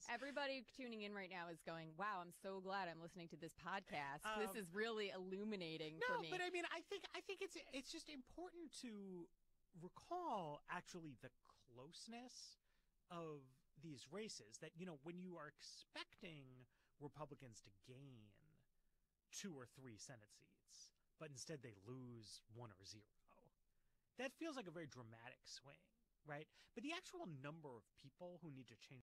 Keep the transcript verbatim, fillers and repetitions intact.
Everybody tuning in right now is going, wow, I'm so glad I'm listening to this podcast. Um, this is really illuminating no, for me. but I mean, I think I think it's it's just important to recall actually the closeness of these races. That, you know, when you are expecting Republicans to gain two or three Senate seats, but instead they lose one or zero, that feels like a very dramatic swing, right? But the actual number of people who need to change